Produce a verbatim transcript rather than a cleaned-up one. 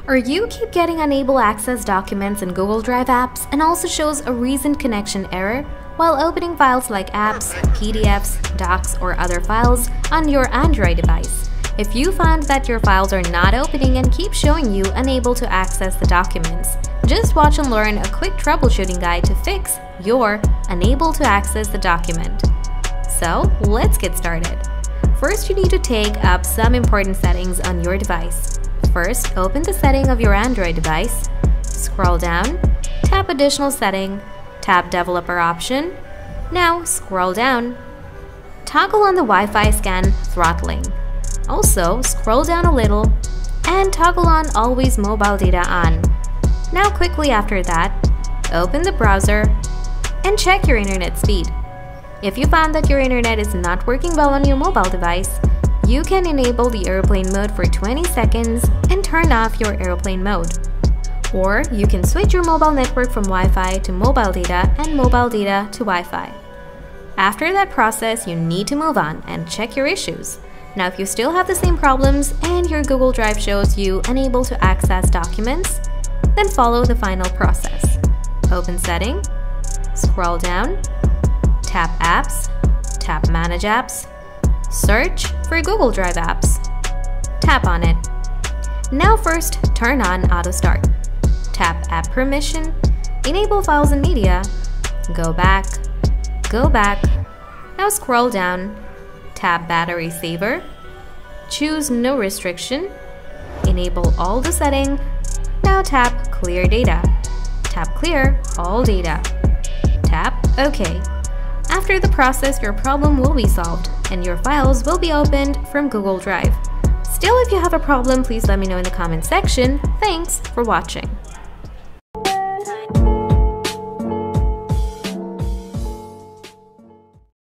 Or you keep getting unable access documents in Google Drive apps and also shows a recent connection error while opening files like apps, P D Fs, docs, or other files on your Android device. If you find that your files are not opening and keep showing you unable to access the documents, just watch and learn a quick troubleshooting guide to fix your unable to access the document. So let's get started. First, you need to take up some important settings on your device. First, open the setting of your Android device, scroll down, tap Additional Setting, tap Developer option. Now scroll down. Toggle on the Wi-Fi scan throttling. Also, scroll down a little and toggle on Always Mobile Data on. Now quickly after that, open the browser and check your internet speed. If you found that your internet is not working well on your mobile device, you can enable the airplane mode for twenty seconds and turn off your airplane mode. Or you can switch your mobile network from Wi-Fi to mobile data and mobile data to Wi-Fi. After that process, you need to move on and check your issues. Now, if you still have the same problems and your Google Drive shows you unable to access documents, then follow the final process. Open Setting, scroll down, tap Apps, tap Manage Apps, search for Google Drive apps. Tap on it. Now first, turn on Auto Start. Tap App Permission, enable Files and Media, go back, go back. Now scroll down, tap Battery Saver, choose No Restriction, enable all the setting. Now tap Clear Data. Tap Clear All Data. Tap OK. After the process, your problem will be solved and your files will be opened from Google Drive. Still, if you have a problem, please let me know in the comment section. Thanks for watching.